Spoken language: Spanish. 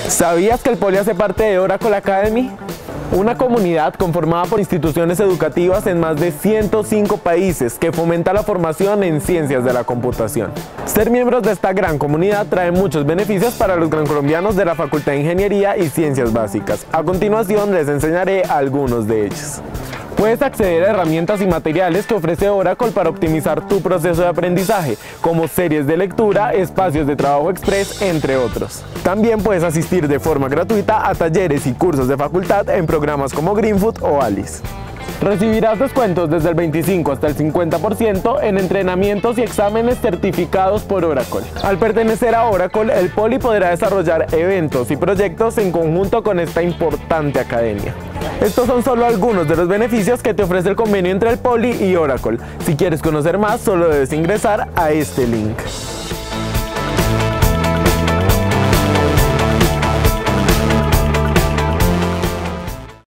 ¿Sabías que el Poli hace parte de Oracle Academy? Una comunidad conformada por instituciones educativas en más de 105 países que fomenta la formación en ciencias de la computación. Ser miembros de esta gran comunidad trae muchos beneficios para los gran colombianos de la Facultad de Ingeniería y Ciencias Básicas. A continuación les enseñaré algunos de ellos. Puedes acceder a herramientas y materiales que ofrece Oracle para optimizar tu proceso de aprendizaje, como series de lectura, espacios de trabajo express, entre otros. También puedes asistir de forma gratuita a talleres y cursos de facultad en programas como Greenfoot o Alice. Recibirás descuentos desde el 25 hasta el 50% en entrenamientos y exámenes certificados por Oracle. Al pertenecer a Oracle, el Poli podrá desarrollar eventos y proyectos en conjunto con esta importante academia. Estos son solo algunos de los beneficios que te ofrece el convenio entre el Poli y Oracle. Si quieres conocer más, solo debes ingresar a este link.